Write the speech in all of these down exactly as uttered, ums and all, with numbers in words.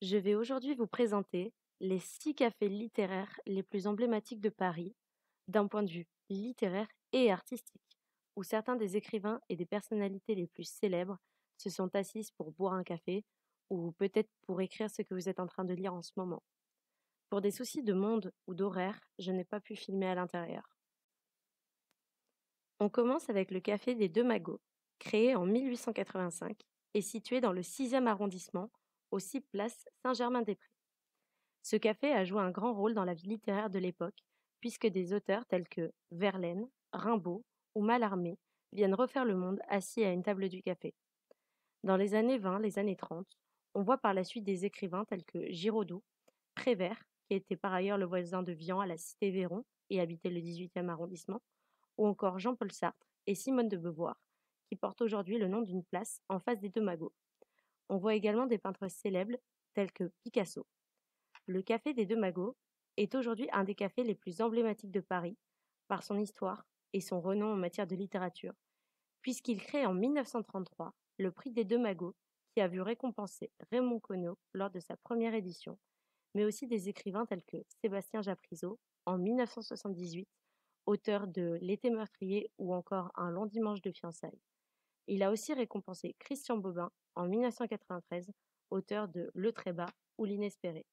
Je vais aujourd'hui vous présenter les six cafés littéraires les plus emblématiques de Paris, d'un point de vue littéraire et artistique, où certains des écrivains et des personnalités les plus célèbres se sont assises pour boire un café, ou peut-être pour écrire ce que vous êtes en train de lire en ce moment. Pour des soucis de monde ou d'horaire, je n'ai pas pu filmer à l'intérieur. On commence avec le café des Deux Magots, créé en mille huit cent quatre-vingt-cinq et situé dans le sixième arrondissement, aussi place Saint-Germain-des-Prés. Ce café a joué un grand rôle dans la vie littéraire de l'époque, puisque des auteurs tels que Verlaine, Rimbaud ou Mallarmé viennent refaire le monde assis à une table du café. Dans les années vingt, les années trente, on voit par la suite des écrivains tels que Giraudoux, Prévert, qui était par ailleurs le voisin de Vian à la cité Véron et habitait le dix-huitième arrondissement, ou encore Jean-Paul Sartre et Simone de Beauvoir, qui portent aujourd'hui le nom d'une place en face des Deux Magots. On voit également des peintres célèbres tels que Picasso. Le café des Deux Magots est aujourd'hui un des cafés les plus emblématiques de Paris par son histoire et son renom en matière de littérature, puisqu'il crée en mille neuf cent trente-trois le prix des Deux Magots qui a vu récompenser Raymond Queneau lors de sa première édition, mais aussi des écrivains tels que Sébastien Japrisot en mille neuf cent soixante-dix-huit, auteur de L'été meurtrier ou encore Un long dimanche de fiançailles. Il a aussi récompensé Christian Bobin en mille neuf cent quatre-vingt-treize, auteur de Le Très-Bas ou L'Inespéré.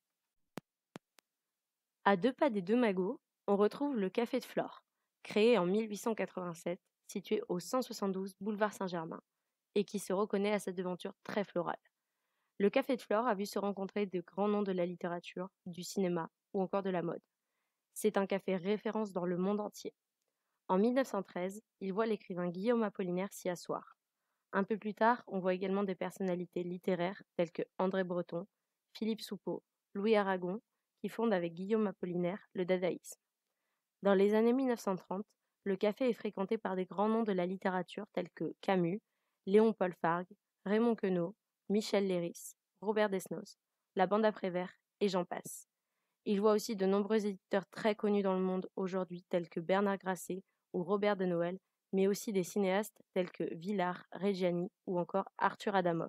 À deux pas des Deux Magots, on retrouve le Café de Flore, créé en mille huit cent quatre-vingt-sept, situé au cent soixante-douze boulevard Saint-Germain, et qui se reconnaît à sa devanture très florale. Le Café de Flore a vu se rencontrer de grands noms de la littérature, du cinéma ou encore de la mode. C'est un café référence dans le monde entier. En mille neuf cent treize, il voit l'écrivain Guillaume Apollinaire s'y asseoir. Un peu plus tard, on voit également des personnalités littéraires telles que André Breton, Philippe Soupeau, Louis Aragon, qui fondent avec Guillaume Apollinaire le dadaïsme. Dans les années mille neuf cent trente, le café est fréquenté par des grands noms de la littérature tels que Camus, Léon-Paul Fargue, Raymond Queneau, Michel Leiris, Robert Desnos, la bande à Prévert et j'en passe. Il voit aussi de nombreux éditeurs très connus dans le monde aujourd'hui tels que Bernard Grasset ou Robert de Noël, mais aussi des cinéastes tels que Villard, Reggiani ou encore Arthur Adamoff.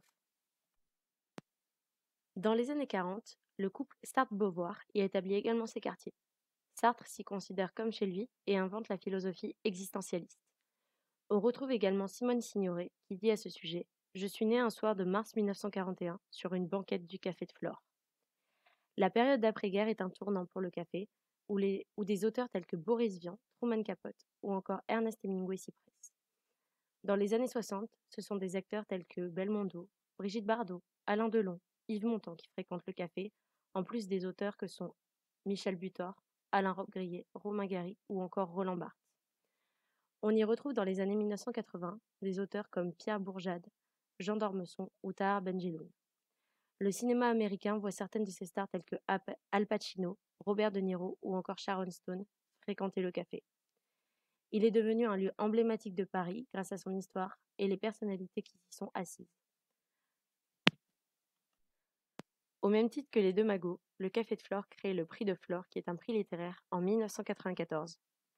Dans les années quarante, le couple Sartre-Beauvoir y établit également ses quartiers. Sartre s'y considère comme chez lui et invente la philosophie existentialiste. On retrouve également Simone Signoret qui dit à ce sujet « Je suis né un soir de mars mille neuf cent quarante et un sur une banquette du Café de Flore ». La période d'après-guerre est un tournant pour le café, où, les, où des auteurs tels que Boris Vian, Truman Capote ou encore Ernest Hemingway s'y pressent. Dans les années soixante, ce sont des acteurs tels que Belmondo, Brigitte Bardot, Alain Delon, Yves Montand qui fréquentent le café, en plus des auteurs que sont Michel Butor, Alain Robbe-Grillet, Romain Gary ou encore Roland Barthes. On y retrouve dans les années mille neuf cent quatre-vingts des auteurs comme Pierre Bourjade, Jean d'Ormesson ou Tahar Benjelloun. Le cinéma américain voit certaines de ses stars telles que Al Pacino, Robert De Niro ou encore Sharon Stone fréquenter le café. Il est devenu un lieu emblématique de Paris grâce à son histoire et les personnalités qui y sont assises. Au même titre que les Deux Magots, le Café de Flore crée le Prix de Flore qui est un prix littéraire en mille neuf cent quatre-vingt-quatorze.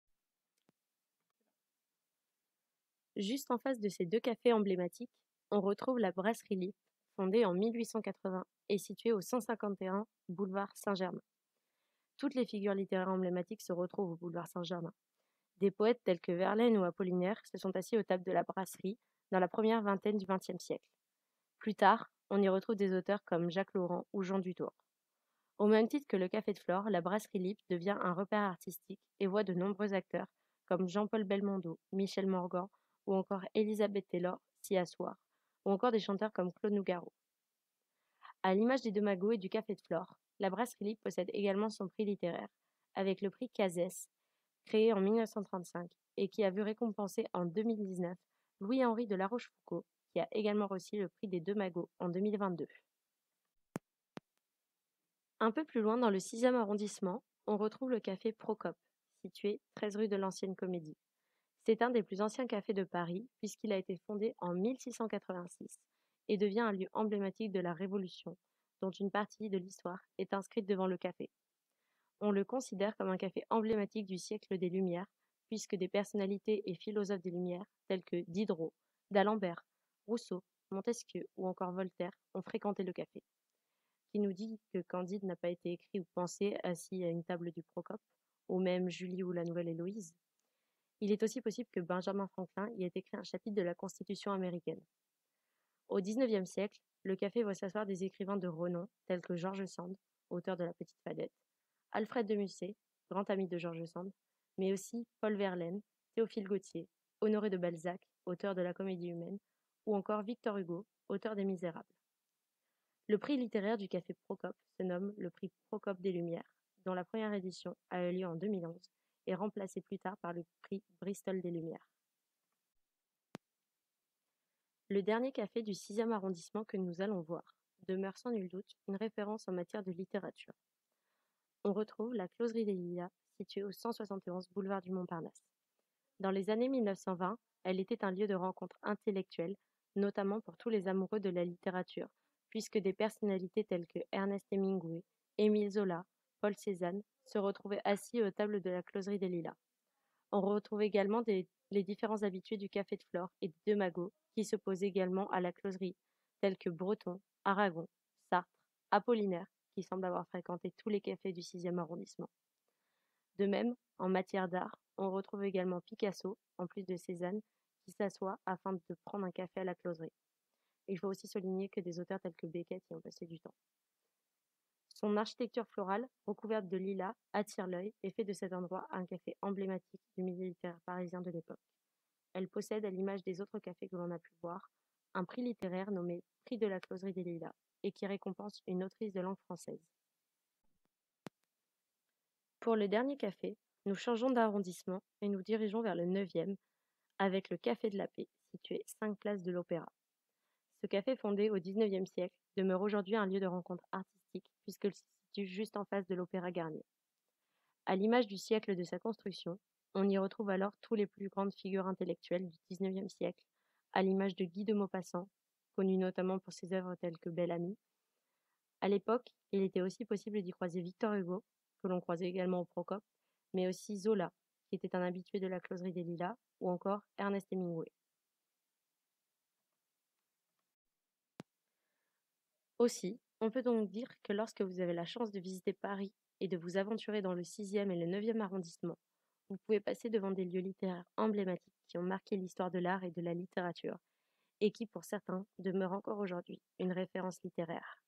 Juste en face de ces deux cafés emblématiques, on retrouve la Brasserie Lippe, fondée en mille huit cent quatre-vingts et située au cent cinquante et un boulevard Saint-Germain. Toutes les figures littéraires emblématiques se retrouvent au boulevard Saint-Germain. Des poètes tels que Verlaine ou Apollinaire se sont assis aux tables de la brasserie dans la première vingtaine du vingtième siècle. Plus tard, on y retrouve des auteurs comme Jacques Laurent ou Jean Dutour. Au même titre que le Café de Flore, la Brasserie Lippe devient un repère artistique et voit de nombreux acteurs comme Jean-Paul Belmondo, Michel Morgan ou encore Elisabeth Taylor s'y asseoir, ou encore des chanteurs comme Claude Nougaro. À l'image des Deux Magots et du Café de Flore, la Brasserie Lippe possède également son prix littéraire, avec le prix Cazès, créé en mille neuf cent trente-cinq et qui a vu récompenser en deux mille dix-neuf Louis-Henri de La Rochefoucauld, qui a également reçu le prix des Deux Magots en deux mille vingt-deux. Un peu plus loin dans le sixième arrondissement, on retrouve le café Procope, situé treize rue de l'Ancienne Comédie. C'est un des plus anciens cafés de Paris puisqu'il a été fondé en mille six cent quatre-vingt-six et devient un lieu emblématique de la Révolution, dont une partie de l'histoire est inscrite devant le café. On le considère comme un café emblématique du siècle des Lumières, puisque des personnalités et philosophes des Lumières, tels que Diderot, d'Alembert, Rousseau, Montesquieu ou encore Voltaire, ont fréquenté le café. qui nous dit que Candide n'a pas été écrit ou pensé assis à une table du Procope, ou même Julie ou la Nouvelle Héloïse. Il est aussi possible que Benjamin Franklin y ait écrit un chapitre de la Constitution américaine. Au dix-neuvième siècle, le café voit s'asseoir des écrivains de renom tels que George Sand, auteur de La Petite Fadette, Alfred de Musset, grand ami de George Sand, mais aussi Paul Verlaine, Théophile Gautier, Honoré de Balzac, auteur de La Comédie humaine, ou encore Victor Hugo, auteur des Misérables. Le prix littéraire du café Procope se nomme le prix Procope des Lumières, dont la première édition a eu lieu en deux mille onze et remplacé plus tard par le prix Bristol des Lumières. Le dernier café du sixième arrondissement que nous allons voir demeure sans nul doute une référence en matière de littérature. On retrouve la Closerie des Lilas, située au cent soixante et onze boulevard du Montparnasse. Dans les années mille neuf cent vingt, elle était un lieu de rencontre intellectuelle, notamment pour tous les amoureux de la littérature, puisque des personnalités telles que Ernest Hemingway, Émile Zola, Paul Cézanne se retrouvaient assis aux tables de la Closerie des Lilas. On retrouve également des, les différents habitués du Café de Flore et des Deux Magots qui se posent également à la closerie, tels que Breton, Aragon, Sartre, Apollinaire, qui semble avoir fréquenté tous les cafés du sixième arrondissement. De même, en matière d'art, on retrouve également Picasso, en plus de Cézanne, qui s'assoit afin de prendre un café à la closerie. Il faut aussi souligner que des auteurs tels que Beckett y ont passé du temps. Son architecture florale, recouverte de lilas, attire l'œil et fait de cet endroit un café emblématique du milieu littéraire parisien de l'époque. Elle possède, à l'image des autres cafés que l'on a pu voir, un prix littéraire nommé Prix de la Closerie des Lilas et qui récompense une autrice de langue française. Pour le dernier café, nous changeons d'arrondissement et nous dirigeons vers le neuvième avec le Café de la Paix, situé cinq place de l'Opéra. Ce café fondé au dix-neuvième siècle demeure aujourd'hui un lieu de rencontre artistique puisqu'il se situe juste en face de l'Opéra Garnier. À l'image du siècle de sa construction, on y retrouve alors toutes les plus grandes figures intellectuelles du dix-neuvième siècle, à l'image de Guy de Maupassant, connu notamment pour ses œuvres telles que Bel Ami. À l'époque, il était aussi possible d'y croiser Victor Hugo, que l'on croisait également au Procope, mais aussi Zola, qui était un habitué de la Closerie des Lilas, ou encore Ernest Hemingway. Aussi, on peut donc dire que lorsque vous avez la chance de visiter Paris et de vous aventurer dans le sixième et le neuvième arrondissement, vous pouvez passer devant des lieux littéraires emblématiques qui ont marqué l'histoire de l'art et de la littérature, et qui, pour certains, demeurent encore aujourd'hui une référence littéraire.